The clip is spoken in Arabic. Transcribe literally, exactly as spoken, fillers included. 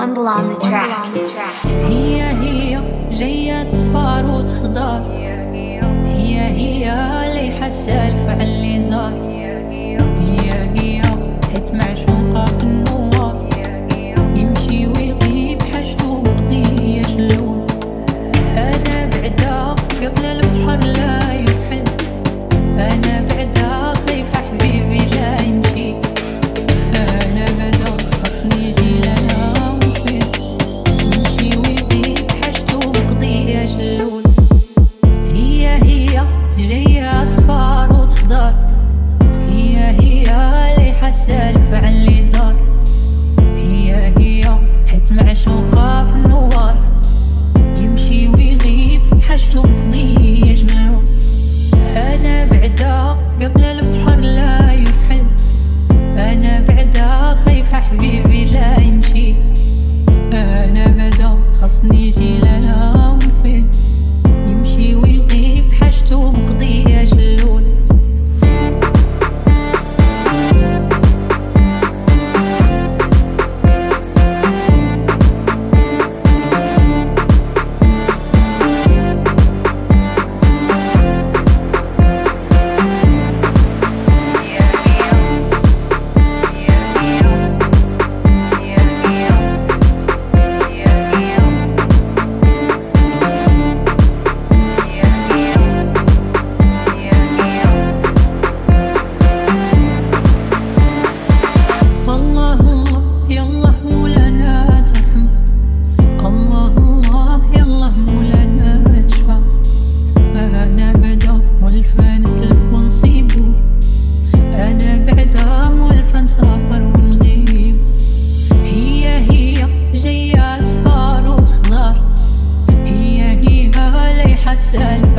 Wimble on the track. هي هي جاية تصفار وتخضر، هي هي اللي حاسة الفعل اللي زار، هي هي حيت معشوقة في النوار، يمشي ويغيب حاجتو بقضية اللون. أنا بعدا قبل البحر لا يحل، أنا بعدا خايفة حبيبي لا يمشي، أنا بعدا خاصني يجي لنا وفين، يمشي ويغيب حاجتو بقضية اللون. هي هي جاية تصفار وتخضر، هي هي اللي حاسة الفعل اللي زار، هي هي حيت معشوقة في النوار، يمشي ويغيب حاجتو بقضية جنون. أنا بعدا قبل البحر لا يحل، أنا بعدا خايفة حبيبي لا يمشي، أنا بعدا خاصني يجي لنا وفين، يمشي ويغيب حاجتو بقضية جلون. حاسة